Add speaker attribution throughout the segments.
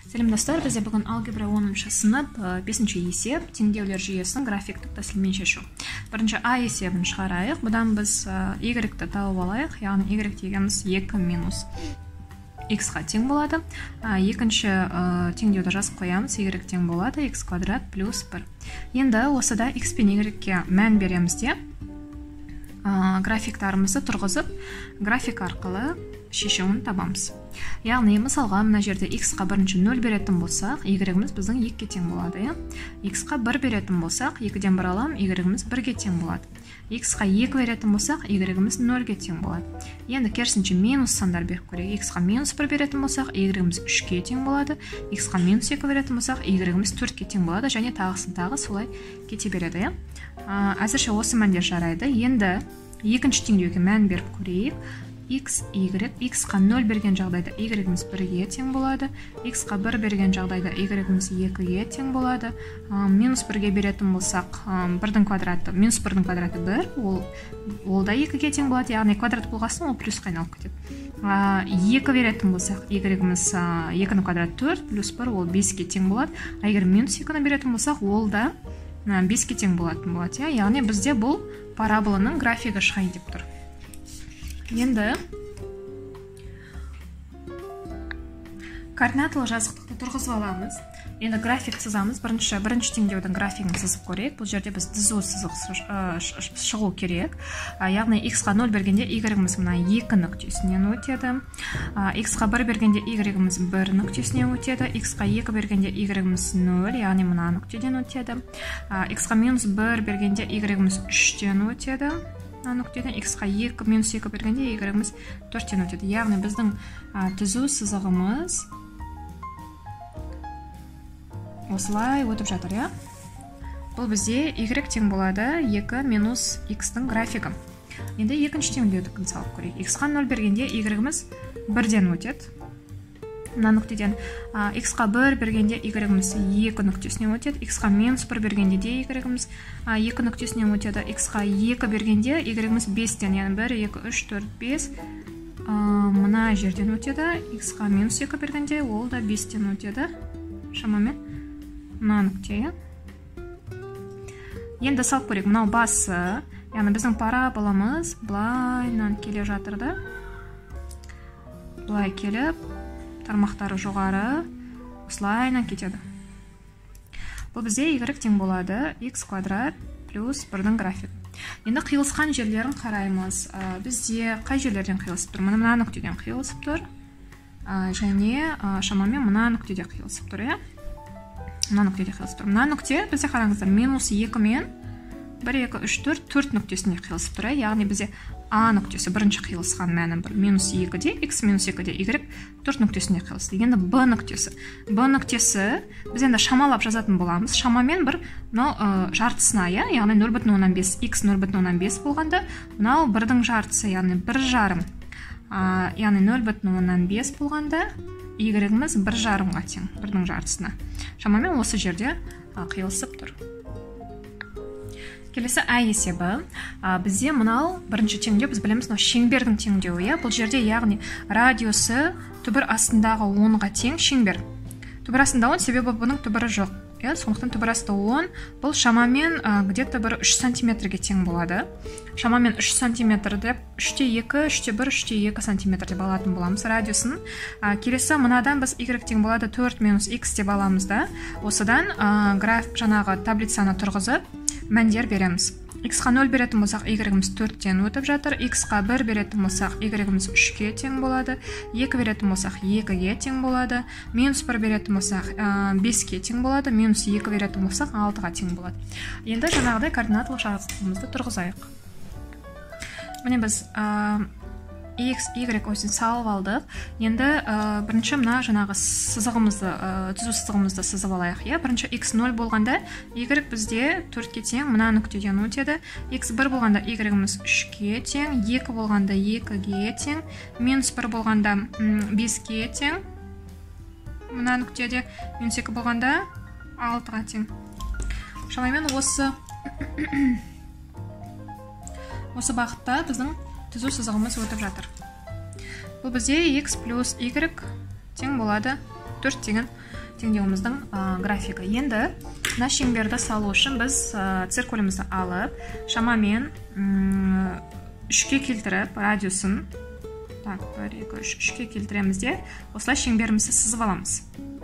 Speaker 1: Сәлем достар, бізде бүгін алгебра 10-шы сынып 5-ші есеп теңдеулер жүйесінің графиктік тәсілмен шешу. Бірінші А есебін шығарайық. Бұдан біз y-ті тауып алайық, яғни y дегеніміз 2 минус x-ға тең болады. Екінші теңдеуді жазып қоямыз, y тең болады x квадрат плюс 1. Енді осыда x пен y-ке мән береміз де графиктарымызды тұрғызып, график арқылы шешуін табамыз. Яғни, мысалға, мына жерде x-қа бірінші 0 беретін болсақ, y-іміз біздің 2-ке тең болады. X-қа 1 беретін болсақ, 2-ден 1 алам, y-іміз 1-ге тең болады. X-қа 2 беретін болсақ, y-іміз 0-ге тең болады. Енді керісінше минус сандар беріп көрейік. X-қа минус 1 беретін болсақ, y-іміз 3-ке тең болады. X-қа минус 2 беретін болсақ, y-іміз 4-ке тең болады, және тағысын тағы солай кете береді. Әзірше осы мәндер жарайды. Енді екінші теңдеуге мән беріп көрейік. X, y, x-қа 0 берген жағдайда y-іміз 1-ге тең болады. X-қа 1 берген жағдайда y-іміз 2-ге тең болады. Минус 1-ге беретін болсақ, 1-дің квадраты, минус 1-дің квадраты 1, ол да 2-ге тең болады. Яғни квадрат болғасын, ол плюсқа айналып кетеді. 2 беретін болсақ, y-іміз 2-ның квадраты 4, плюс 1, ол 5-ге тең болады. Егер минус 2-ні беретін болсақ, ол да 5-ге тең болатын болады. Яғни бізде бұл параболаның графигі шығайын деп тұр. Енді координаталы жазықтықты тұрғызып аламыз. Енді график сызамыз. Бірінші теңдеудің графигін сызып көрейік. Бұл жерде біз түзу сызық шығу керек. Яғни x-қа 0 бергенде y-іміз мына 2 нүктесінен өтеді. X-ға 1 бергенде y-іміз 1 нүктесінен өтеді. X-қа 2 бергенде y-іміз 0, яғни мына нүктеден өтеді. X-қа минус 1 бергенде y-іміз 3-тен өтеді. Нүктеден x-қа 2 минус 2 бергенде y-іміз 4-тен өтеді. Яғни біздің түзу сызығымыз осылай өтіп жатыр, я? Бұл бізде y тең болады 2 минус x-тің графигі. Енді екінші теңдеуді салып көрейік. X-қа 0 бергенде y-іміз 1-ден өтеді. Мына нүктеден x-қа 1 бергенде y-іміз 2 нүктесінен өтеді. X-қа минус 1 бергенде де y-іміз 2 нүктесінен өтеді. X-қа 2 бергенде y-іміз 5-тен, яғни 1, 2, 3, 4, 5 мына жерден өтеді. X-қа минус 2 бергенде ол да 5-тен өтеді. Шамамен мына нүкте. Енді салып көрейік. Мынау басы, яғни біздің параболамыз былайынан келе жатырды. Былай келіп, тармақтары жоғары, осылайынан кетеді. Бұл бізде y тең болады x квадрат плюс 1-дің график. Енді қиылысқан жерлерін қараймыз. Бізде қай жерлерден қиылысып тұр? Мына нүктеден қиылысып тұр. Және шамамен мына нүктеде қиылысып тұр, мына нүктеде қиылысып тұр. Мына нүкте бізде қараңыздар, минус 2 мен 1, 2, 3, 4 нүктесіне қиылысып тұр. Яғни бізде А нүктесі бірінші қиылысқан мәні минус 2-де, x минус 2-де, y 4 нүктесіне қиылысты. Енді b нүктесі. b нүктесі біз енді шамалап жазатын боламыз. Шамамен бір жартысына, яғни 0,5, x 0,5 болғанда, мынау 1-дің жартысы, яғни 1,5. Яғни 0,5 болғанда, y-іміз 1,5-ға тең, 1-дің жартысына. Шамамен осы жерде қиылысып тұр. Келесі А есебі. Бізде мынау бірінші теңдеу, біз білеміз, шеңбердің теңдеуі. Бұл жерде, яғни радиусы түбір астындағы 10-ға тең шеңбер. Түбір астында 10, себебі бұның түбірі жоқ. Сондықтан түбір асты 10, бұл шамамен где-то бір 3 сантиметрге тең болады. Шамамен 3 сантиметр деп, 3-те 2, 3-те 1, 3-те 2 сантиметр деп алатын боламыз радиусын. Келесі мынадан біз y тең болады 4 минус x деп аламыз да. Осыдан жаңағы таблицаны тұрғызып, мәндер береміз. X-қа 0 беретін болсақ, y-іміз 4-тен өтіп жатыр. X-қа 1 беретін болсақ, y-іміз 3-ке тең болады. 2 беретін болсақ, 2-ге тең болады. Минус 1 беретін болсақ, 5-ке тең болады. Минус 2 беретін болсақ, 6-ға тең болады. Енді жаңағыдай координаталық жазықтығымызды тұрғызайық. Міне біз x, y осыны салып алдық. Енді бірінші мына жаңағы сызығымызды, түзу сызығымызды сызып алайық. Бірінші x 0 болғанда, y бізде 4-ке тең, мына нүктеден өтеді. X 1 болғанда, y-іміз 3-ке тең, 2 болғанда 2-ге тең, минус 1 болғанда 5-ке тең, мына нүктеде, минус 2 болғанда 6-ға тең. Шамамен осы бағытта біздің түзу сызығымыз өтіп жатыр. Бұл бізде x плюс y тең болады 4 деген теңдеуіміздің графигі. Енді мына шеңберді салу үшін біз циркулімізді алып, шамамен 3-ке келтіріп радиусын, так, 1, 2, 3, 3-ке келтіреміз де, осылай шеңберімізді сызып аламыз.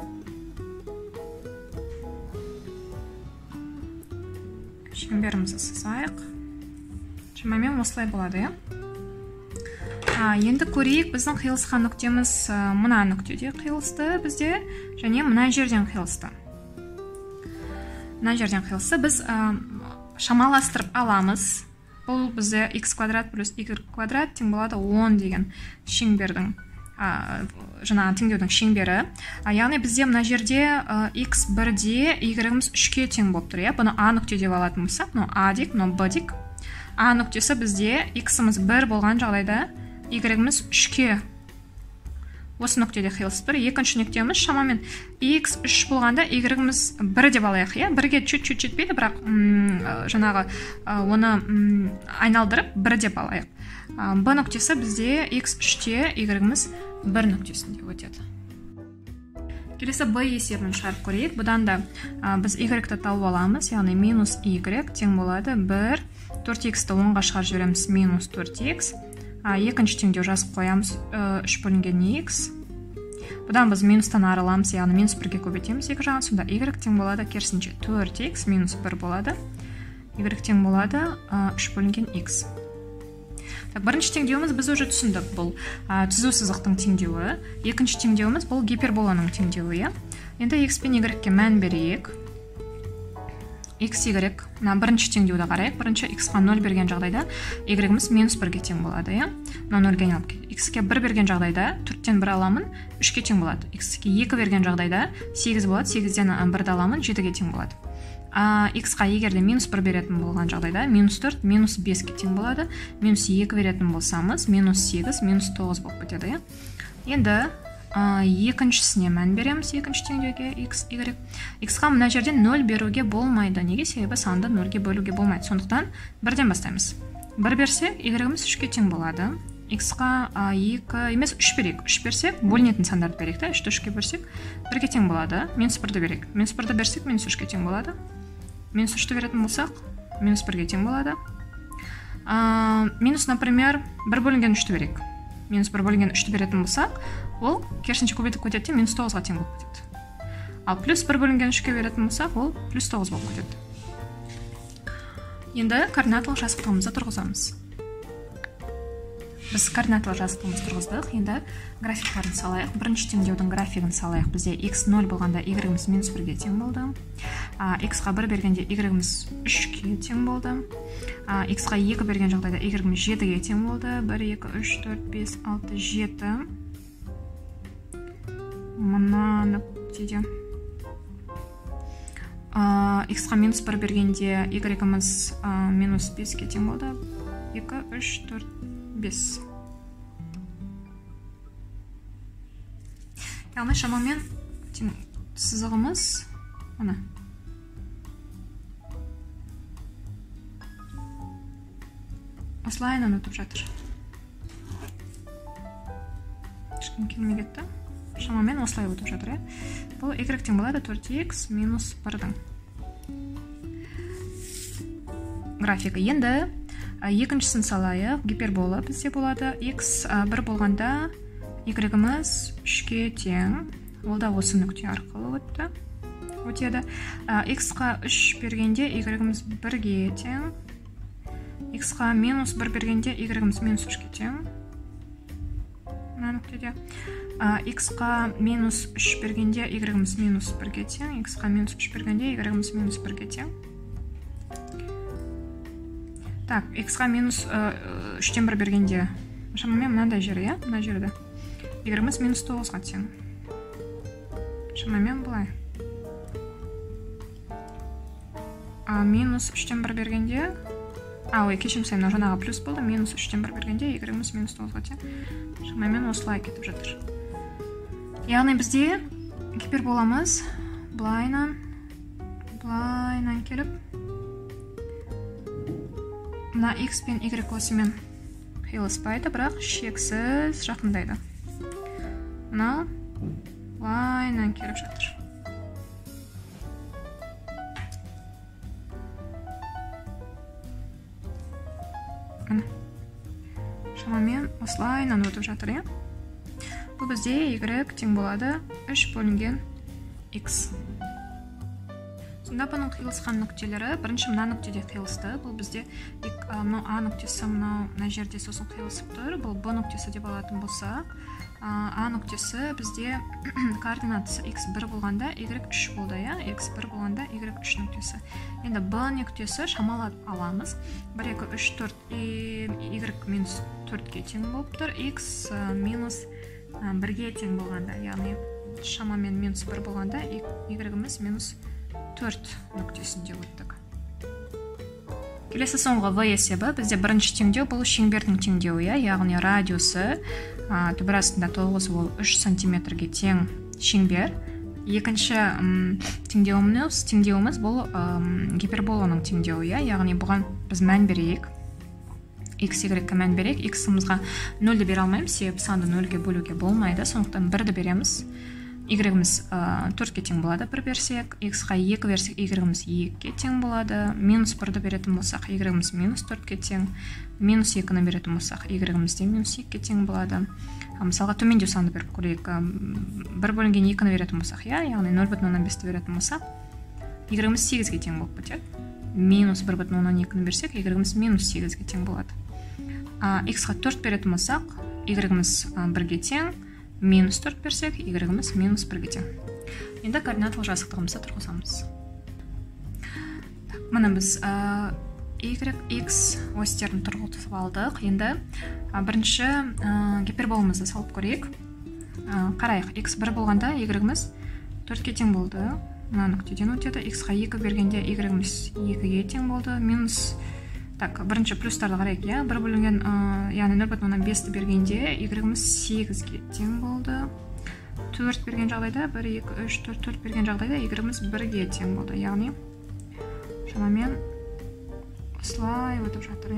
Speaker 1: Шеңберімізді сызайық. Шамамен осылай болады, енді көрейік, біздің қиылысқан нүктеміз мына нүктеде қиылысты бізде, және мына жерден қиылысты. Мына жерден қиылысты біз шамаластырып аламыз. Бұл бізде x квадрат плюс y квадрат тең болады 10 деген шеңбердің, жаңағы теңдеудің шеңбері. Яғни бізде мына жерде x 1-де, y-іміз 3-ке тең болып тұр. Бұны a нүкте деп алатын болсақ, мынау a дейік, мынау b дейік. A нүктесі бізде x-іміз 1 болған жағдайда y-іміз 3-ке осы нүктеде қиылысып тұр. Екінші нүктеміз шамамен x 3 болғанда y-іміз 1 деп алайық. 1-ге чуть-чуть жетпейді, бірақ жаңағы оны айналдырып 1 деп алайық. B нүктесі бізде x 3-те, y-іміз 1 нүктесінде өтеді. Келесі b есебін шығарып көрейік. Бұдан да біз y-ті тауып аламыз, яғни минус y тең болады 1, 4x-ті 10-ға шығарып жібереміз, минус 4x. Екінші теңдеу жазып қоямыз, 3 бөлінген x. Бұдан біз минустан арыламыз, яғни минус 1-ге көбейтеміз екі жағын, сонда y тең болады, керісінше 4x минус 1 болады. Y тең болады 3 бөлінген x. Бірінші теңдеуіміз біз уже түсіндік, бұл түзу сызықтың теңдеуі. Екінші теңдеуіміз бұл гиперболаның теңдеуі. Енді x пен y-ке мән берейік. X, Y, бірінші теңдеуді қарайық. Бірінші x-қа 0 берген жағдайда y-іміз минус 1-ге тең болады. Мына 0-ге алып кетеді. X-ке 1 берген жағдайда 4-тен 1 аламын, 3-ке тең болады. X-ке 2 берген жағдайда 8 болады, 8-ден 1-ді аламын, 7-ге тең болады. X-қа егерде минус 1 беретін болған жағдайда минус 4, минус 5-ке тең болады. Минус 2 беретін болсамыз, минус 8, минус 9 болып кетеді. Енді екіншісіне мән береміз, екінші теңдеуге x, y. X-қа мына жерден 0 беруге болмайды. Неге? Себебі санды 0-ге бөлуге болмайды. Сондықтан 1-ден бастаймыз. 1 берсек, y-іміз 3-ке тең болады. X-қа 2 емес 3 берейік. 3 берсек, бөлінетін сандарды берейік. 3-ті 3-ке берсек, 1-ге тең болады. Минус 1-ді берейік. Минус 1-ді берсек, минус 3-ке тең болады. Минус 3-ті беретін болсақ, минус 1-ге тең болады. Минус, например, 1 бөлінген 3-ті берейік. Минус 1 бөлінген 3-ті беретін болсақ, ол керісінше көбейтіп кетеді, минус 9-ға тең болып кетеді. Ал плюс 1 бөлінген 3-ке беретін болсақ, ол плюс 9 болып кетеді. Енді координаталық жазықтығымызды тұрғызамыз. Біз координаталық жазықтығымызды тұрғыздық. Енді графиктарын салайық. Бірінші теңдеудің графигін салайық. Бізде x 0 болғанда y-іміз минус 1-ге тең болды. X-қа 1 бергенде y-іміз 3-ке тең болды. X-қа 2 берген жағдайда y-іміз 7-ге тең болды. 1, 2, 3, 4, 5, 6, 7. Мына нүктеде. X-қа минус 1 бергенде y-іміз минус 5-ке тең болды. 2, 3, 4, 5. Яғни шамамен сызығымыз мына. Осылай өтіп жатыр. Ешкім келмей кетті. Шамамен осылай өтіп жатыр. Бұл y тең болады 4x минус 1-дің графигі. Енді екіншісін салайық. Гипербола бізде болады. X 1 болғанда y-іміз 3-ке тең. Ол да осы нүкте арқылы өтеді. X-қа 3 бергенде y-іміз 1-ге тең. X-қа минус 1 бергенде y-іміз минус 3-ке тең. Мына нүктеде. X-қа минус 3 бергенде y-іміз минус 1-ге тең. X-қа минус 3 бергенде y-іміз минус 1-ге тең. Так, x-қа минус 3-тен 1 бергенде шамамен мынандай жер, мына жерде y-іміз минус 9-ға тең. Шамамен бұлай. Минус 3-тен 1 бергенде кешірім сұраймын, жаңағы плюс болды. Минус 3-тен 1 бергенде y-іміз минус 9-ға тең. Шамамен осылай кетіп жатыр. Яғни бізде гиперболамыз былайынан келіп мына x пен y осымен қиылыспайды, бірақ шексіз жақындайды. Мына лайннан келіп жатыр. Міне. Шамамен осылайнан өтіп жатыр, е? Бұл бізде y тең болады 3 бөлінген x. Сонда бұның қиылысқан нүктелері, бірінші мына нүктеде қиылысты. Бұл бізде мынау А нүктесі мына жерде сосын қиылысып тұр. Бұл Б нүктесі деп алатын болса, А нүктесі бізде координатасы x1 болғанда y3 болды, я? x1 болғанда y3 нүктесі. Енді Б нүктесі шамалап аламыз. 1, 2, 3, 4, y минус 4-ге тең болып тұр. X минус 1-ге тең болғанда, яғни шамамен минус 1 болғанда y-іміз минус 4 нүктесінде өттік. Келесі соңғы v есебі бізде бірінші теңдеу бұл шеңбердің теңдеуі, яғни радиусы түбір астында 9 ол 3 сантиметрге тең шеңбер. Екінші теңдеуіміз бұл гиперболаның теңдеуі, яғни бұған біз мән берейік. X, Y-ге мән берейік. X-ымызға 0-ді бере алмаймыз, себебі санды 0-ге бөлуге болмайды, сондықтан 1-ді береміз. Y-іміз 4-ге тең болады, 1 берсек, X-ға 2 берсек, Y-іміз 2-ге тең болады, минус 1-ді беретін болсақ, Y-іміз минус 4-ге тең, минус 2-ні беретін болсақ, Y-іміз де минус 2-ге тең болады. Мысалға төмендеу санды беріп көрейік, 1 бөлінген 2-ні беретін болсақ, яғни 0,5-ді беретін болсақ, Y-іміз 8-ге тең болып кетеді. Минус 1,2-ні берсек, Y-іміз минус 8-ге тең болады. X-ға 4 беретін болсақ, Y-іміз 1-ге тең, минус 4 берсек, Y-іміз минус 1-ге тең. Енді координаталық жазықтығымызды тұрғызамыз. Мұны біз Y, X осьтерін тұрғызып алдық. Енді бірінші гиперболымызды салып көрейік. Қарайық, X 1 болғанда Y-іміз 4-ге тең болды. Мына нүктеден өтеді. X-ға 2 бергенде Y-іміз 2-ге тең болды. Минус бірінші плюстарды қарайық, 1 бөлінген, яғни 0,5-ді бергенде Y-іміз 8-ге тең болды. 4 берген жағдайда, 1, 2, 3, 4 берген жағдайда Y-іміз 1-ге тең болды. Яғни шамамен осылай өтіп жатыр,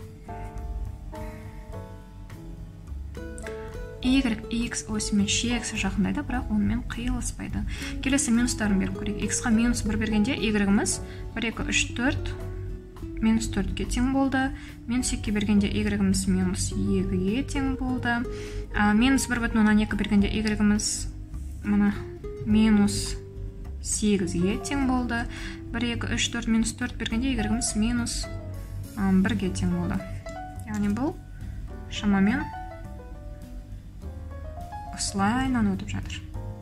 Speaker 1: Y, X осымен шексіз жақындайды, бірақ онымен қиылыспайды. Келесі минустарын беріп көрейік. X-ға минус 1 бергенде Y-іміз 1, 2, 3, 4 минус 4-ге тең болды. Минус 2 бергенде Y-іміз минус 2-ге тең болды. Минус 1,2 бергенде Y-іміз минус 8-ге тең болды. 1, 2, 3, 4 минус 4 бергенде Y-іміз минус 1-ге тең болды. Яғни бұл шамамен осылайнан өтіп жатыр.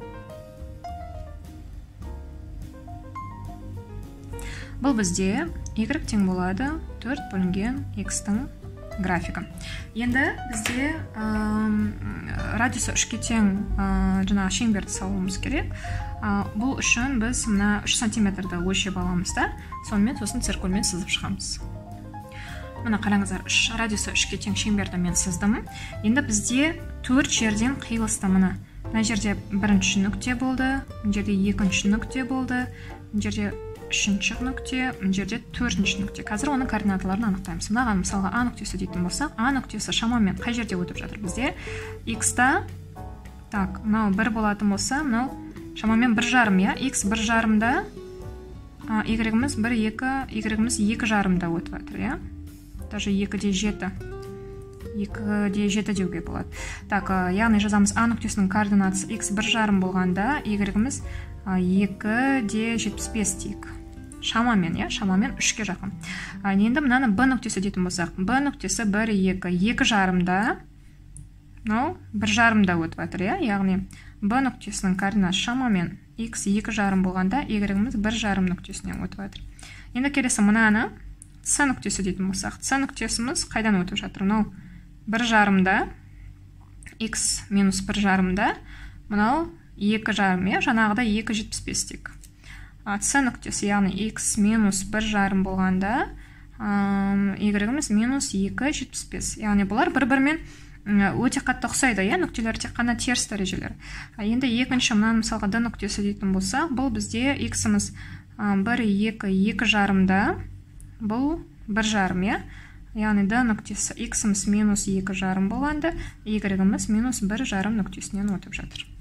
Speaker 1: Бұл бізде Y тең болады 4 бөлінген X-тің графикі. Енді бізде радиусы 3-ке тең шеңберді салуымыз керек. Бұл үшін біз 3 сантиметрді өлшеп аламыз да, сонымен сосын циркульмен сызып шығамыз. Мына қараңыздар, радиусы 3-ке тең шеңберді мен сыздым. Енді бізде 4 жерден қиылысты. Мына жерде бірінші нүкте болды, мына жерде екінші нүкте болды, мына жерде үшінші нүкте, мына жерде төртінші нүкте. Қазір оның координаталарын анықтаймыз. Мынаған мысалға А нүктесі дейтін болсақ, А нүктесі шамамен қай жерде өтіп жатыр бізде? X-та, мынау 1 болатын болса, мынау шамамен 1,5, X 1,5-да, Y-іміз 1, 2, Y-іміз 2,5-да өтіп жатыр, даже 2-де 7. 2-де 7 деуге болады. Яғни жазамыз А нүктесінің координатасы X 1,5 болғанда, Y-іміз 2-де 75 дейік. Шамамен 3-ке жақын. Енді мынаны Б нүктесі дейтін болсақ, Б нүктесі 1, 2, 2,5-да, 1,5-да өтіп жатыр, яғни Б нүктесінің координаты шамамен X 2,5 болғанда, Y-іміз 1,5 нүктесінен өтіп жатыр. Енді келесі мынаны С нүктесі дейтін болсақ, С нүктесіміз қайдан өтіп жатыр? 1,5-да, X минус 1,5-да, мынау 2,5, жаңағыда 2,75 дейік. С нүктесі, яғни X минус 1,5 болғанда, Y-іміз минус 2,75. Яғни бұлар бір-бірімен өте қатты ұқсайды, нүктелер тек қана теріс дәрежелер. Енді екінші мынаны мысалға Д нүктесі дейтін болсақ, бұл бізде X-іміз 1, 2, 2,5-да, бұл 1,5, яғни Д нүктесі X-іміз минус 2,5 болғанда, Y-іміз минус 1,5 нүктесінен өтіп жатыр.